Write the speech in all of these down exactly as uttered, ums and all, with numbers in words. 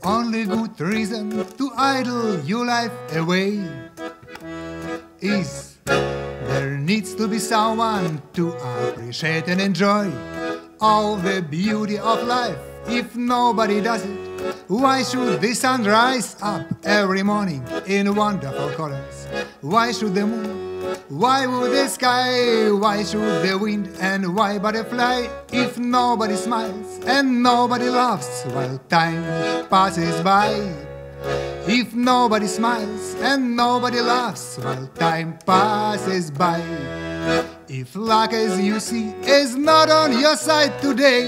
only good reason to idle your life away is there needs to be someone to appreciate and enjoy all the beauty of life. If nobody does it, why should the sun rise up every morning in wonderful colors? Why should the moon? Why would the sky? Why should the wind? And why butterfly? If nobody smiles and nobody laughs while time passes by. If nobody smiles and nobody laughs while time passes by. If luck, as you see, is not on your side today,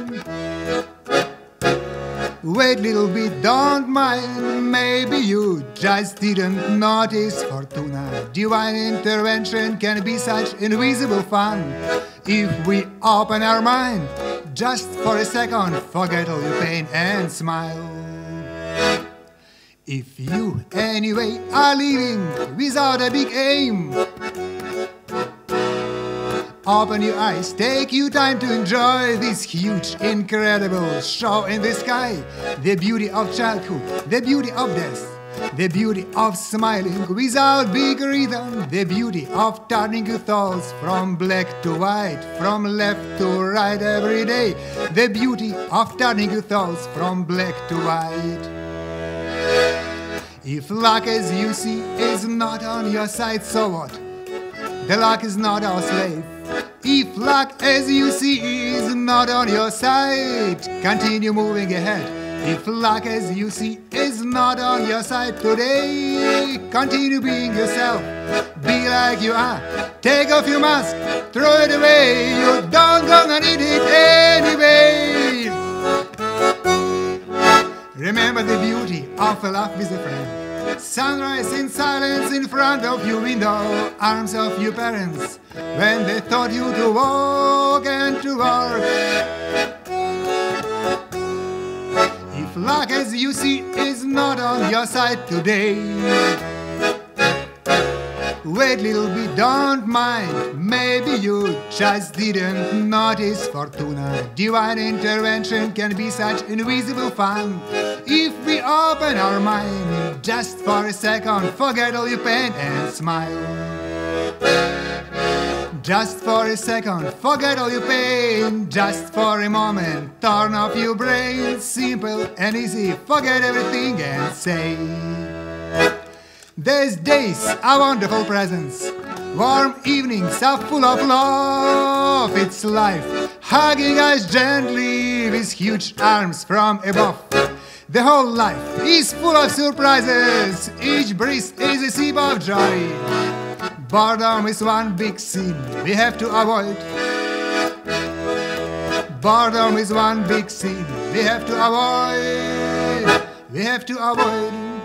wait little bit, don't mind. Maybe you just didn't notice Fortuna. Divine intervention can be such invisible fun. If we open our mind just for a second, forget all your pain and smile. If you anyway are living without a big aim, open your eyes, take you time to enjoy this huge, incredible show in the sky. The beauty of childhood, the beauty of death, the beauty of smiling without big reason, the beauty of turning your thoughts from black to white, from left to right every day, the beauty of turning your thoughts from black to white. If luck, as you see, is not on your side, so what? The luck is not our slave. If luck, as you see, is not on your side, continue moving ahead. If luck, as you see, is not on your side today, continue being yourself. Be like you are. Take off your mask, throw it away. You don't gonna need it anyway. Remember the beauty of a laugh with a friend. Sunrise in silence in front of your window, arms of your parents when they taught you to walk and to work. If luck, as you see, is not on your side today, wait little bit, don't mind. Maybe you just didn't notice Fortuna. Divine intervention can be such invisible fun. If we open our mind just for a second, forget all your pain and smile. Just for a second, forget all your pain. Just for a moment, turn off your brain. Simple and easy, forget everything and say, these days are wonderful presents. Warm evenings are full of love. It's life hugging us gently with huge arms from above. The whole life is full of surprises. Each breath is a sip of joy. Boredom is one big sin we have to avoid. Boredom is one big sin we have to avoid. We have to avoid.